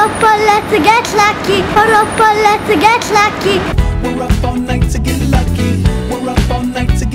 up all night to get lucky. We're up all night to get lucky. We're up all night to get lucky. We're up all night to get